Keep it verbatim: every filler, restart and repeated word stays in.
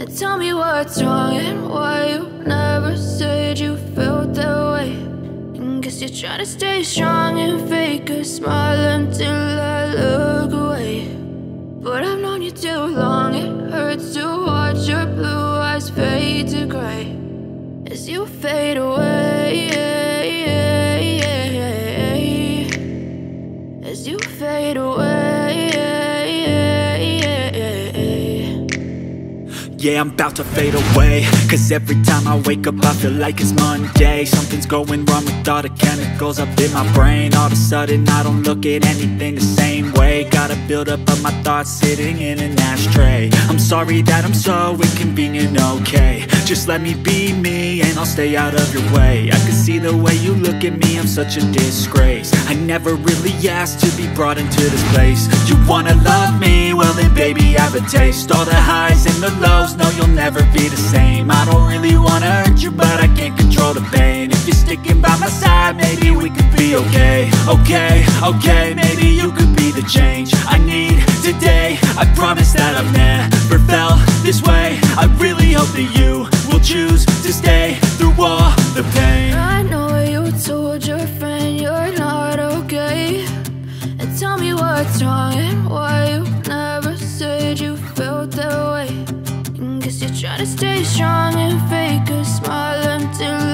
Tell me what's wrong and why you never said you felt that way. And guess you're trying to stay strong and fake a smile until I look away. But I've known you too long, it hurts to watch your blue eyes fade to gray as you fade away, as you fade away. Yeah, I'm about to fade away, cause every time I wake up I feel like it's Monday. Something's going wrong with all the chemicals up in my brain. All of a sudden I don't look at anything the same way. Got a build up of my thoughts sitting in an ashtray. I'm sorry that I'm so inconvenient, okay. Just let me be me and I'll stay out of your way. I can see the way you look at me, I'm such a disgrace. I never really asked to be brought into this place. You wanna love me? Well then baby have a taste. All the highs and the lows, no, you'll never be the same. I don't really wanna hurt you, but I can't control the pain. If you're sticking by my side, maybe we could be okay. Okay, okay, maybe you could be the change I need today. I promise that I've never felt this way. I really hope that you will choose to stay through all the pain. I know you told your friend you're not okay. And tell me what's wrong and why you never said you felt that way. Guess you're trying to stay strong and fake a smile until